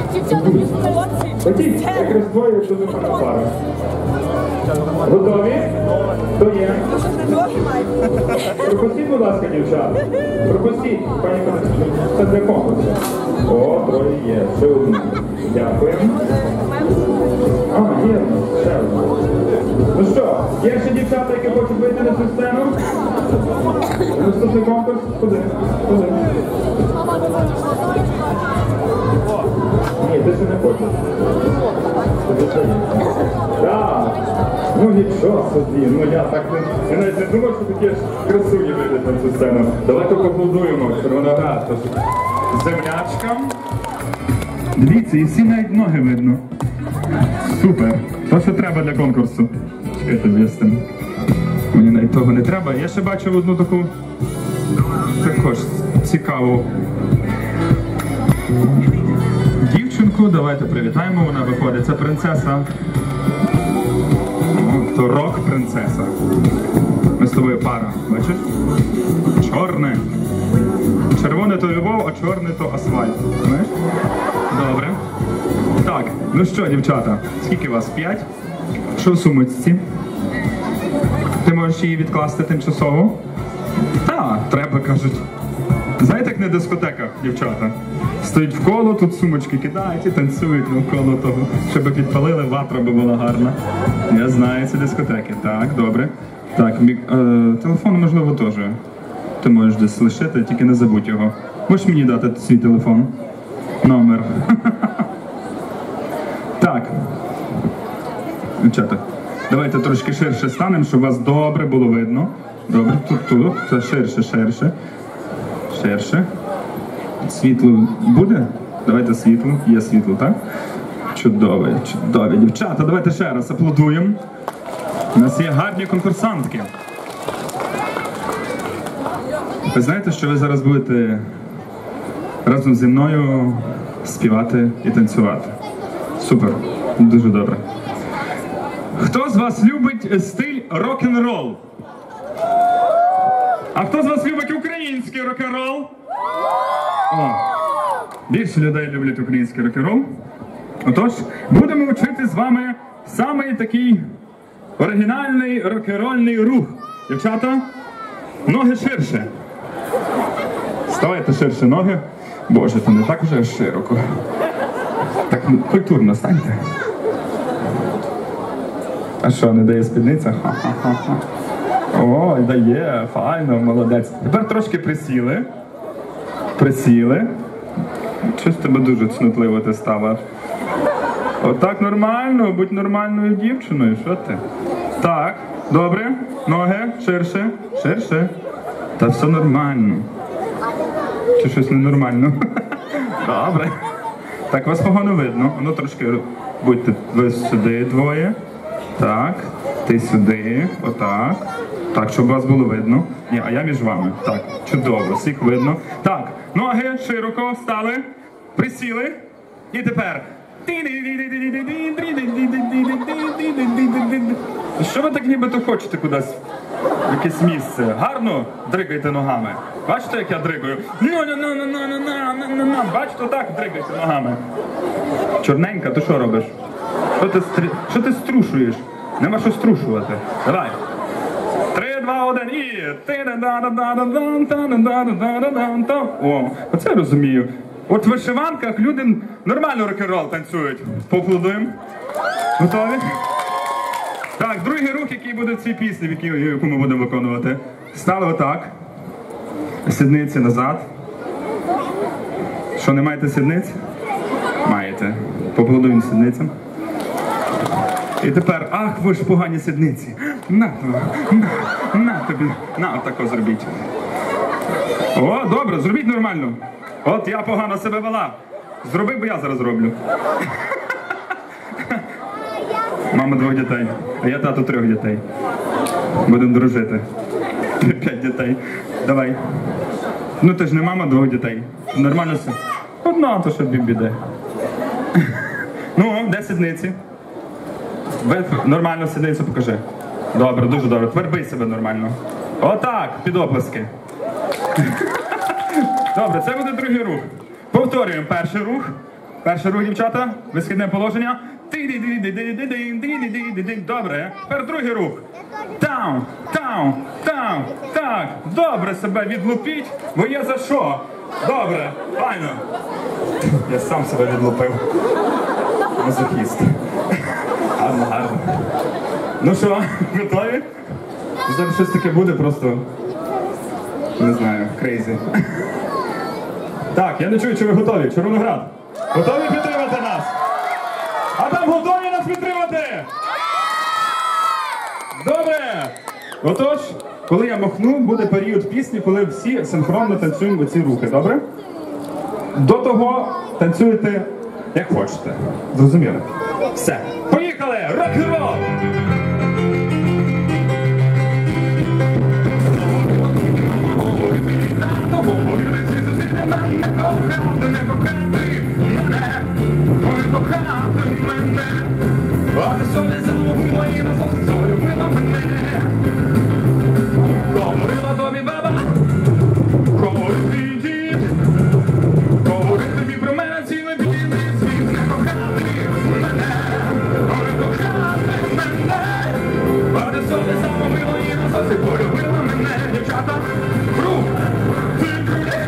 Ходіть, якраз двоє дуже фана пара. Готові? Хто є? Пропустіть, будь ласка, дівчата. Пропустіть, пані Константин. Це для конкурсу. О, троє є. Ще одну. Дякуємо. А, є. Ще одну. Ну що, є ще дівчата, які хочуть вийти на цю сцену? Наступний конкурс? Куди? Куди? Ні, ти ще не хочеш. Так. Ну нічого собі, ну я так не навіть не думав, що такі красуні вийдуть на цю сцену. Давайте поаплодуємо Червоноград. Землячкам. Дивіться, і всі навіть ноги видно. Супер. То, що треба для конкурсу. Чекайте, в'ястим. Мені навіть того не треба. Я ще бачив одну таку також цікаву дівчинку. Давайте привітаємо. Вона виходить. Це принцеса. То рок-принцеса. Ми з тобою пара, бачиш? Чорне. Червоне то любов, а чорне то асфальт. Знаєш? Добре. Так, ну що, дівчата, скільки вас? 5? Що в сумочці? Ти можеш її відкласти тимчасово? Так, треба, кажуть. Знаєте, як на дискотеках, дівчата? Стоїть в коло, тут сумочки кидають і танцюють навколо того, щоб підпалили, ватра би була гарна. Я знаю, це дискотеки. Так, добре. Так, телефон, можливо, теж. Ти можеш десь лишити, тільки не забудь його. Можеш мені дати свій телефон? Номер. Так. Дівчата, давайте трошки ширше станемо, щоб вас добре було видно. Добре, тут. Це ширше. Ширше. Світло буде? Давайте світло. Є світло, так? Чудове. Дівчата, давайте ще раз аплодуємо. У нас є гарні конкурсантки. Ви знаєте, що ви зараз будете разом зі мною співати і танцювати? Супер. Дуже добре. Хто з вас любить стиль рок-н-рол? А хто з вас любить український рок-н-рол? О, більше людей люблять український рок-н-рол. Отож, будемо вчити з вами самий такий оригінальний рок-н-рольний рух. Дівчата, ноги ширше. Ставайте ширше ноги. Боже, то не так вже широко. Так культурно станьте. А що, не дає спідниця? Ха-ха-ха. Ой, дає, файно, молодець. Тепер трошки присіли. Присіли. Щось тебе дуже цнотливо ти стала. Отак нормально, будь нормальною дівчиною, що ти? Так, добре, ноги, ширше, ширше. Та все нормально. Чи щось ненормально? Добре. Так, вас погано видно. Ну, трошки будьте ви сюди двоє. Так, ти сюди, отак. Так, щоб вас було видно. Ні, а я між вами. Так, чудово, всіх видно. Так, ноги широко встали, присіли. І тепер. Що ви так нібито хочете кудись? В якесь місце? Гарно дригайте ногами. Бачите, як я дригаю? Бачите, так дригайте ногами. Чорненька, ти що робиш? Що ти струшуєш? Нема що струшувати. Давай. 3, 2, 1 і... О, оце я розумію. От в вишиванках люди нормально рок-н-рол танцюють. Поаплодуємо. Готові? Так, другий рух, який буде в цій пісні, яку ми будемо виконувати. Стали отак. Сідниці назад. Що, не маєте сідниць? Маєте. Поаплодуємо сідницям. І тепер, ах, ви ж погані сідниці. На тобі. На, отако зробіть. О, добре, зробіть нормально. От я погано себе вела. Зроби, бо я зараз зроблю. Мама 2 дітей, а я тато 3 дітей. Будемо дружити. 5 дітей. Давай. Ну ти ж не мама 2 дітей. Нормально все. Одна, то що біде. Ну, де сідниці? Нормально сідницю покажи. Добре, дуже добре. Тепер бий себе нормально. Отак, під оплески. Добре, це буде другий рух. Повторюємо перший рух. Перший рух, дівчата. Висхідне положення. Добре. Тепер другий рух. Таун, таун, таун. Так. Добре себе відлупіть, бо є за що. Добре. Файно. Я сам себе відлупив. Мазохіст. Гарно, гарно. Ну що, готові? Зараз щось таке буде просто, не знаю, крейзі. Так, я не чую, чи ви готові. Червоноград. Готові підтримати нас? А там готові нас підтримати? Добре. Отож, коли я махну, буде період пісні, коли всі синхронно танцюємо ці рухи, добре? До того танцюєте, як хочете. Зрозуміли? Все. Поїхали! Рок-н-рол! Говорила тобі баба, говорить твій дід, говорить тобі про мене цілий білий світ, не кохати мене, не кохати мене, а ти собі замовила і назавжди полюбила мене, дівчата, рух, ти куди,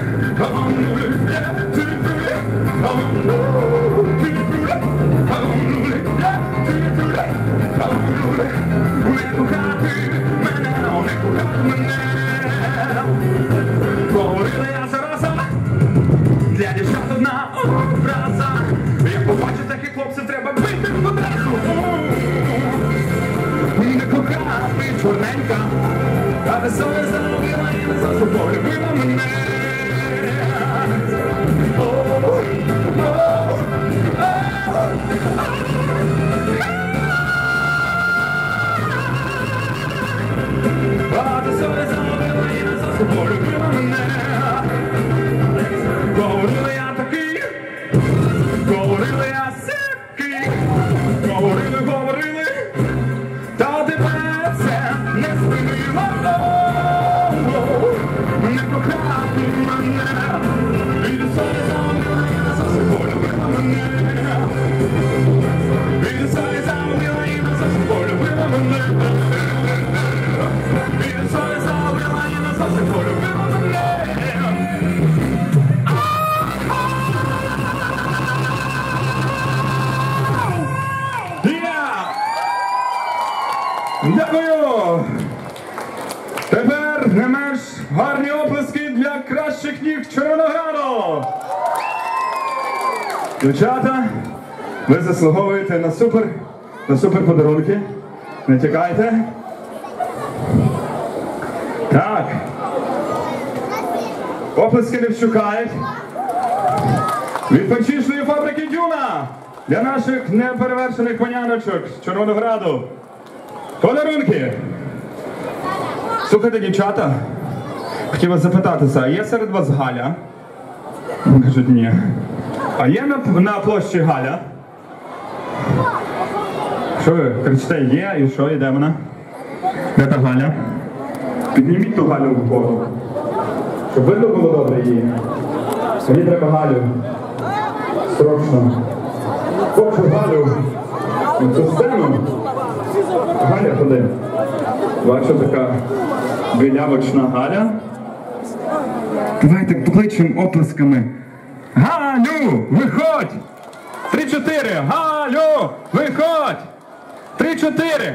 говорила я зараза, для дівчат одна образа, як побачить таких хлопців, треба бити одразу. Не кохати чорненька, а ти собі замовила і назавжди полюбила мене. А ти собі замовила і назавжди полюбила мене. Говорили я такий, говорили я сякий, говорили, та тебе це не спинило. Не кохати мене, і ти собі замовила і назавжди полюбила мене. І ти собі замовила і назавжди полюбила мене. І ти собі замовила і назавжди полюбила мене. Дякую! Тепер не менш гарні оплески для кращих ніг Червонограду! Дівчата, ви заслуговуєте на супер подарунки. Не тікайте. Так. Оплески не вщукають. Від панчішної фабрики Дюна для наших неперевершених паняночок з Червонограду. Подарунки! Слухайте, дівчата, хотів вас запитатися, а є серед вас Галя? Кажуть, ні. А є на площі Галя? Що ви кричите, є, і що, і де вона? Де та Галя? Підніміть ту Галю вгору, щоб видно було добре її. Мені треба Галю. Срочно. Хочу Галю. На цю сцену. Галя, ходи. Бачу, така білявочна Галя. Давайте покличемо оплесками. Галю, виходь! 3-4. Галю, виходь! 3-4.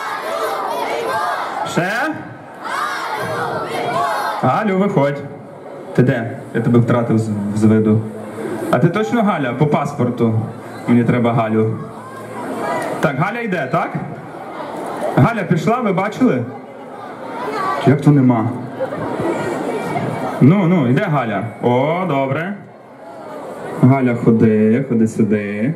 Ще? Галю, виходь. Ти де? Я тебе втратив з виду. А ти точно Галя? По паспорту. Мені треба Галю. Так, Галя йде, так? Галя пішла, ви бачили? Як то нема? Ну, йде Галя. О, добре. Галя, ходи сюди.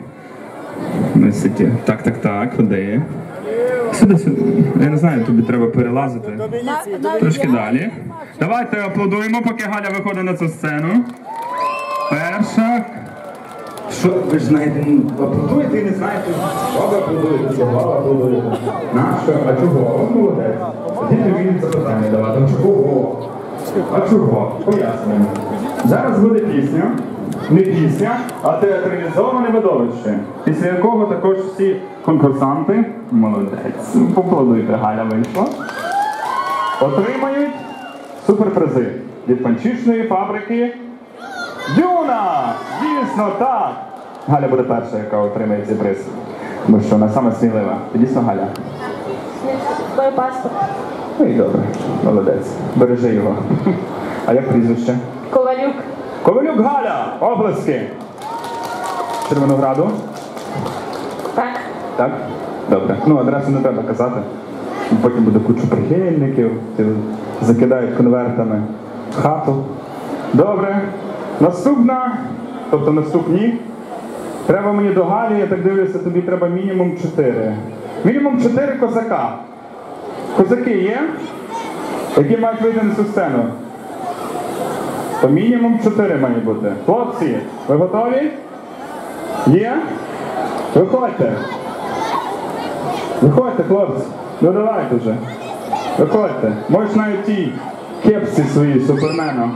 Так, ходи. Сюди. Я не знаю, тобі треба перелазити. Трошки далі. Давайте аплодуємо, поки Галя виходить на цю сцену. Перша. Що, ви ж знаєте, аплодуєте і не знаєте, що ви аплодуєте, чого аплодуєте. Нащо? А чого? От молодець. Тоді тобі запитання давати. А чого? А чого? Пояснюємо. Зараз буде пісня. Не пісня, а театралізоване видовище, після якого також всі конкурсанти, молодець, поаплодуйте, Галя вийшла, отримають суперпризи від панчішної фабрики Дюна! Дійсно, так! Галя буде перша, яка отримає цей приз. Тому що вона саме смілива. Ти дійсно, Галя? Твій паспорт. Ну і добре, молодець. Бережи його. А як прізвище? Ковалюк. Ковалюк Галя! Оплески! Червонограду? Так. Так? Добре. Ну, адресу не треба казати. Потім буде куча прихильників, закидають конвертами в хату. Добре. Наступна, тобто наступні. Треба мені до Галі, я так дивлюся, тобі треба мінімум 4. Мінімум 4 козака. Козаки є? Які мають вийти на цю сцену? То мінімум 4 має бути. Хлопці, ви готові? Є? Виходьте. Виходьте, хлопці. Ну давайте вже. Виходьте. Можеш навіть ті кепці свої суперменом.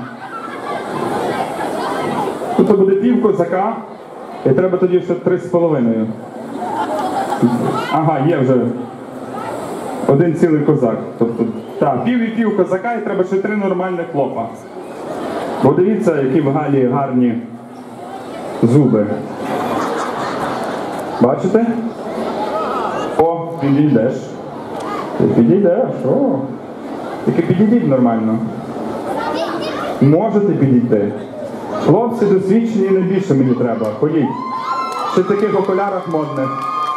Тут буде пів козака. І треба тоді ще 3,5. Ага, є вже один цілий козак. Тобто, так, пів і пів козака і треба ще 3 нормальних хлопа. Бо дивіться, які в Галі гарні зуби. Бачите? О, підійдеш. Ти підійдеш, о. Тільки підійдіть нормально. Можете підійти. Хлопці досвідчені найбільше мені треба. Ходіть. Ще в таких окулярах модних.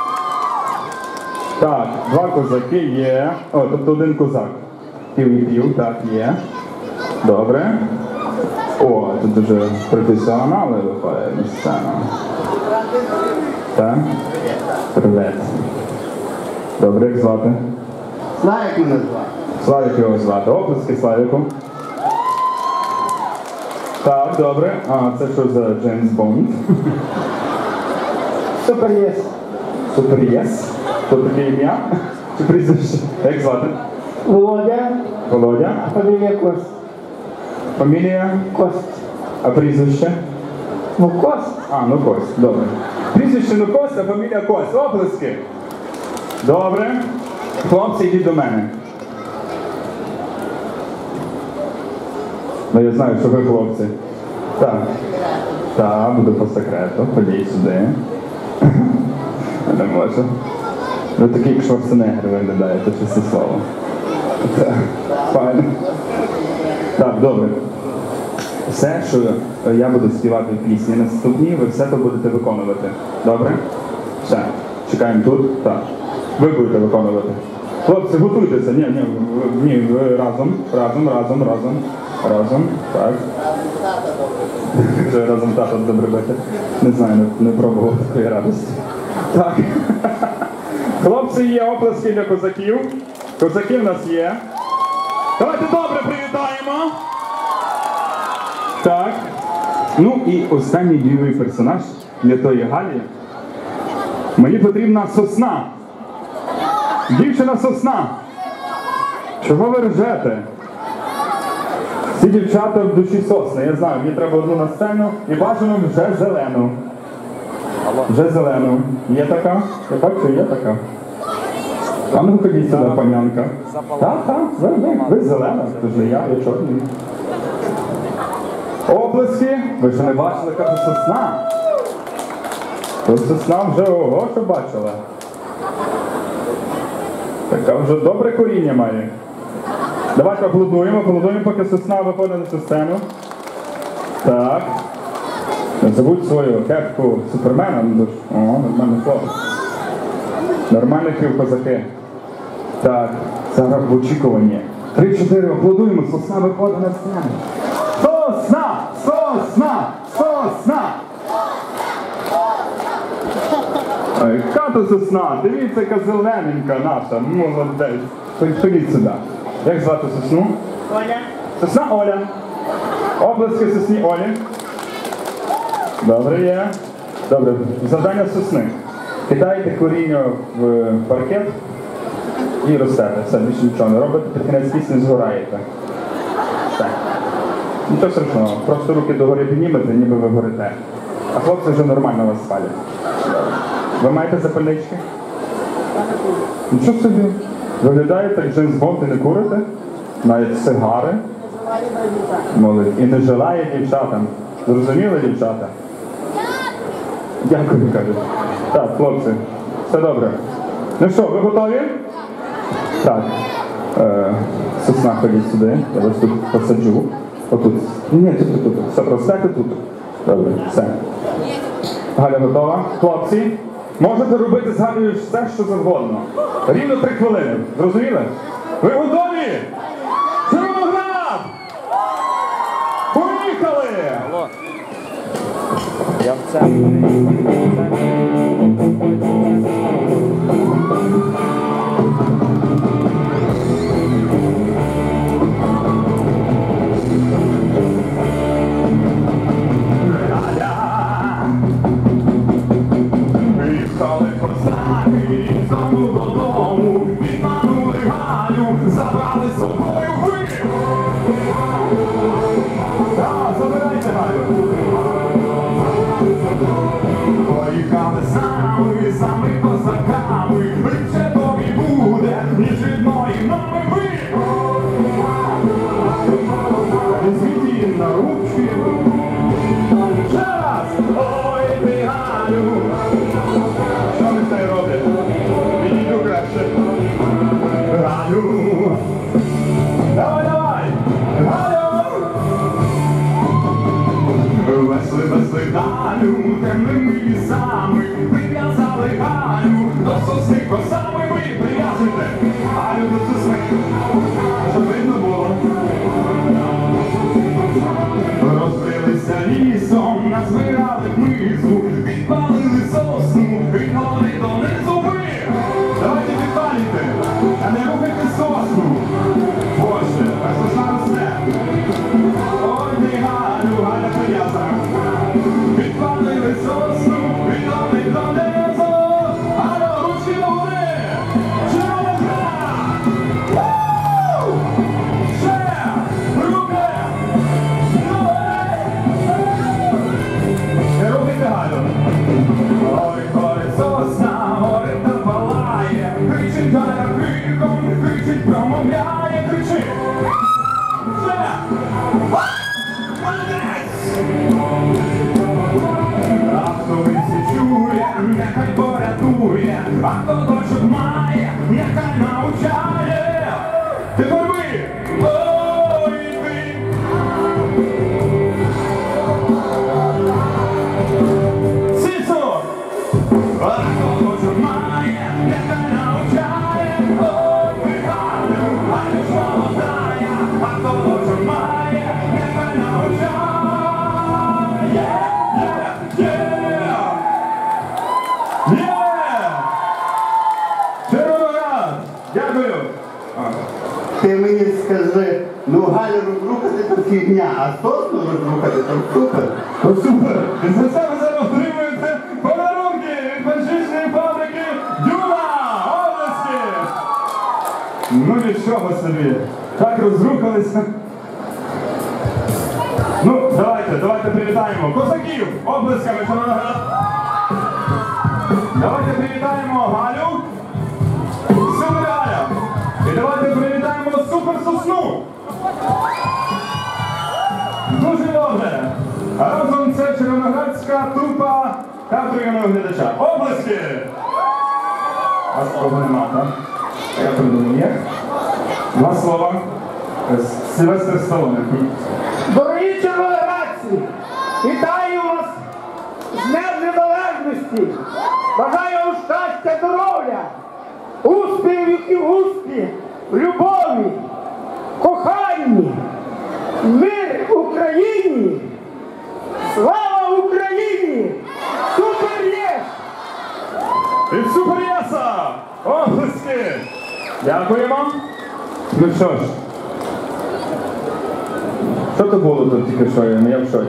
Так, 2 козаки є. О, тобто 1 козак. Пів і пів, так, є. Добре. О, тут дуже професіонали виходять на сцену. Так. Привет. Добре, як звати? Славик мене звати. Славик його звати. Оплески Славіку. Так, добре. А, це що за Джеймс Бонд? Супер єс. Супер єс. То таке ім'я? Чи прізвище? Як звати? Володя. Володя. Фамілія Кость. Фамілія? Кость. А прізвище? Ну, Кость. А, ну Кость, добре. Прізвище ну Кость, а фамілія Кость. Оплески. Добре. Хлопці, йдіть до мене. Ну, я знаю, що ви хлопці. Так. Так, буду по секрету. Ходіть сюди. Не можу. Ви такий, як Шварценеггер виглядаєте, чесне слово. Так, файно. Так, добре. Все, що я буду співати в пісні наступні, ви все то будете виконувати. Добре? Все. Чекаємо тут. Так. Ви будете виконувати. Хлопці, готуйтеся. Ні, ви разом. Разом. Так. Вже разом тато добре бити. Не знаю, не пробував такої радості. Так. Хлопці, є оплески для козаків. Козаки в нас є. Давайте добре привітаємо. Так. Ну і останній дієвий персонаж для тої Галі. Мені потрібна сосна. Дівчина сосна. Чого ви ржете? Всі дівчата в душі сосни. Я знаю, мені треба одну на сцену і бажано вже зелену. Вже зелену. Є така? Я бачу, є така. А ну ходіть сюди, панянка. Так, ви зелена, тож не я чорний. Оплески. Ви ще не бачили, яка це сосна? То сосна вже ого, що бачила. Така вже добре коріння має. Давайте аплодуємо, поки сосна виходить на цю сцену. Так. Не забудь свою кепку супермена. О, нормальний хлопець. Нормальний крив козаки. Так, зараз в очікуванні. 3-4, аплодуємо, сосна виходить на сцену. Сосна! Сосна! Сосна! Ой, яка то сосна? Дивіться, яка зелененька наша. Молодець. Ходіть сюди. Як звати сосну? Оля. Сосна Оля. Оплески сосні Олі. Добре є. Добре. Завдання сосни. Кидаєте коріння в паркет і ростете. Все, більше нічого не робите. Під кінець пісні згораєте. Так. Нічого страшного, просто руки догори піднімете, ніби ви горите. А хлопці вже нормально вас спалять. Ви маєте запальнички? Нічого собі. Виглядаєте, як Джеймс Бонд, і не курите? Навіть сигари? Молодець. І не желає дівчатам. Зрозуміли, дівчата? Дякую, кажуть. Так, хлопці, все добре. Ну що, ви готові? Так. Сосна, ходіть сюди, я вас тут посаджу. Отут. Ні, тут. Все, просядьте тут. Добре, все. Галя готова. Хлопці, можете робити з Галею все, що завгодно. Рівно 3 хвилини. Зрозуміли? Ви готові? Червоноград! Поїхали! Алло. Я в центрі. Приїхали козаки, знову додому, відманули Галю, забрали з собою ви! Так, забирайте Галю! Поїхали сами козаками, лише тобі буде, ніж рідної мами ви! Візьміть її на ручки. Ще раз! Ой, ти Галю! Що ми це робимо? Відійду краще. Галю! Давай! Галю! Весли Галю, темними лісами, прив'язали Галю, до сосни косами ви прив'язуйте Галю до сосни, щоб видно було. Розбилися лісом, назбирали хмизу, підпалили сосну, відгони донизу ви. Давайте підпалюйте, а не рухайте сосну. Боже, а сосна росте. Ой, ти Галю, Галя прив'язана. Підпалили сосну, відгони донизу. Галю, ручки догори. Червоноград! Ще! Руки! Не робите Галю. Ой, сосна, горить та палає, кричить Галя криком, кричить, промовляє, кричить. Ще! Молодець! А хто висі чує, нехай порятує, а хто дочок має, нехай навчає. Тепер ви! Ой, ви! Сісо! А хто дочок має, нехай навчає. Ой, ви Галю, Галю ж молодая, а хто дочок має, нехай навчає. Червоноград! Дякую! Ти мені скажи, ну Галю розрухати то фігня, а сосну розрухати то супер. Ну супер! І за це ви зараз отримуєте подарунки від франшизної фабрики Дюна! Області! Ну нічого собі! Так розрухалися. Ну, давайте привітаємо козаків облисками Червоноград. Давайте привітаємо Галю. Супер Галя! І давайте привітаємо супер сосну! Дуже добре! А разом це червоноградська трупа театру юного глядача. Облески! А слова нема, так? Я придумав, є? 2 слова. Сильвестр Сталоне. Дорогі червоноградці, вітаю вас з Днем Незалежності! Бажаю вам щастя, здоров'я, успіхів і успіх, любові, коханні, мир Україні, слава Україні! Супер є! І супер єса! Облески! Дякуємо! Ну що ж, що то було тут тільки що, я в шоці.